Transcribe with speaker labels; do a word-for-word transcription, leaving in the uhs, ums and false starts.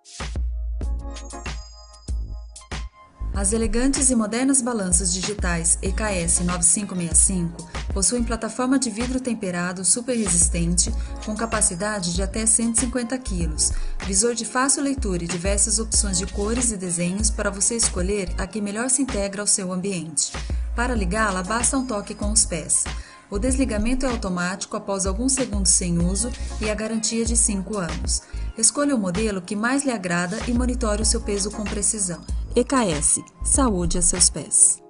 Speaker 1: As elegantes e modernas balanças digitais E K S nove cinco seis cinco possuem plataforma de vidro temperado super resistente com capacidade de até cento e cinquenta quilos, visor de fácil leitura e diversas opções de cores e desenhos para você escolher a que melhor se integra ao seu ambiente. Para ligá-la, basta um toque com os pés. O desligamento é automático após alguns segundos sem uso e a garantia de cinco anos. Escolha o modelo que mais lhe agrada e monitore o seu peso com precisão. E K S, saúde a seus pés.